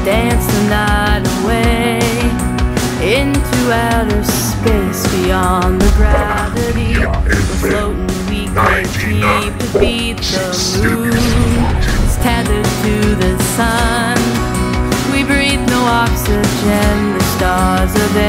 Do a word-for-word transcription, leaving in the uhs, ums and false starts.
dance the night away into outer space beyond the gravity. We're floating, we can't keep to beat the moon. It's tethered to the sun. We breathe no oxygen, the stars are there.